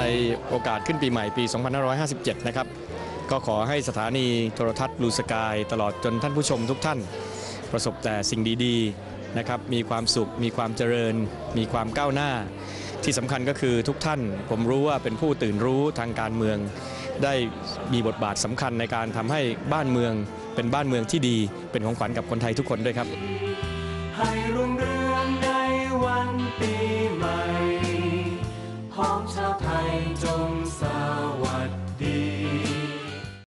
โอกาสขึ้นปีใหม่ปี 2557 นะครับก็ขอให้สถานีโทรทัศน์บลูสกายตลอดจนท่านผู้ชมทุกท่านประสบแต่สิ่งดีๆนะครับมีความสุขมีความเจริญมีความก้าวหน้าที่สำคัญก็คือทุกท่านผมรู้ว่าเป็นผู้ตื่นรู้ทางการเมืองได้มีบทบาทสำคัญในการทำให้บ้านเมืองเป็นบ้านเมืองที่ดีเป็นของขวัญกับคนไทยทุกคนด้วยครับให้รุ่งเรืองในวันปีใหม่พ้องชาวไทยจงสวัสดิ์